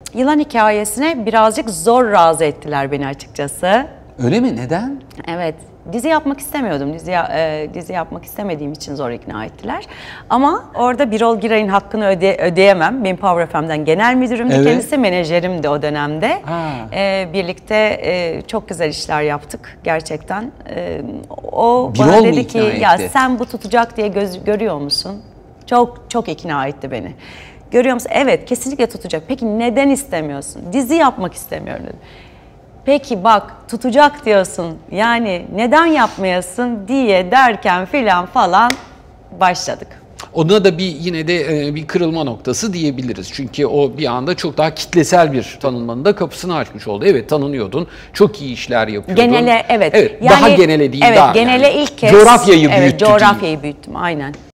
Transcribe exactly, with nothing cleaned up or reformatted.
Yılan Hikayesi'ne birazcık zor razı ettiler beni açıkçası. Öyle mi? Neden? Evet. Dizi yapmak istemiyordum. Dizi, e, dizi yapmak istemediğim için zor ikna ettiler. Ama orada Birol Giray'ın hakkını öde, ödeyemem. Benim Power F M'den genel müdürümdü, evet. Kendisi menajerimdi o dönemde. E, birlikte e, çok güzel işler yaptık gerçekten. E, o Birol bana dedi ki etti? ya sen bu tutacak diye göz, görüyor musun? Çok çok ikna etti beni. Görüyor musun? Evet, kesinlikle tutacak. Peki neden istemiyorsun? Dizi yapmak istemiyorum dedim. Peki bak tutacak diyorsun, yani neden yapmayasın diye derken filan falan başladık. Ona da bir yine de bir kırılma noktası diyebiliriz. Çünkü o bir anda çok daha kitlesel bir tanınmanın da kapısını açmış oldu. Evet, tanınıyordun, çok iyi işler yapıyordun. Genele evet. Evet, yani, daha genele değil evet, daha. genele yani. ilk kez. Coğrafyayı büyüttü. Evet, coğrafyayı büyüttüm aynen.